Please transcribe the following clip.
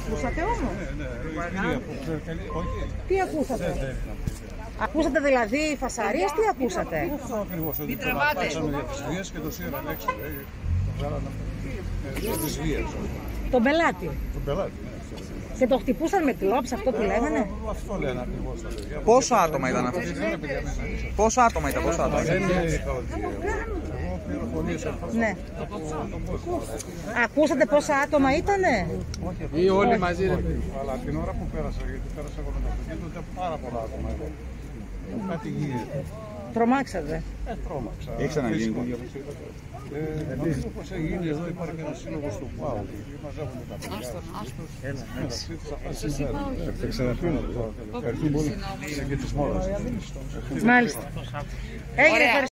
ακούσατε όμως? Ναι. Τι ακούσατε? Ακούσατε δηλαδή φασαρίες, τι ακούσατε? Αυτό ακριβώς, ότι τον απάξαμε για τις βίες και το σύραν έξω. Το βγάλανε τις βίες. Τον πελάτη. Τον πελάτη, ναι. Και το χτυπούσαν με κλόψη, αυτό που λέγανε. Αυτό λένε ακριβώς τα παιδιά. Πόσα άτομα ήταν αυτό? Πόσα άτομα ήταν, πόσα άτομα? Δεν είχα ότι εγώ πληροφορίες αυτό. Ναι. Ακούσατε πόσα άτομα ήτανε? Ή όλοι μαζί ρε παιδί. Αλλά την ώρα που πέρασα, γιατί πέρασα εγώ με το αυτοκίνητο, ήταν πάρα πολλά άτομα εδώ. Κάτι γίνεται. Τρομάξατε? Τρόμαξα. Έχει ξαναγίνει το ίδιο? Νομίζω πως έχει γίνει εδώ, υπάρχει ένα σύλλογος του ΠΑΟ. Μαζεύονται τα παιδιά. Μεταξύ τους αυτά συμβαίνουν. Θα ξαναπίνω τώρα. Ευχαριστούμε πολύ. Και της μόρας. Μάλιστα. Έγινε.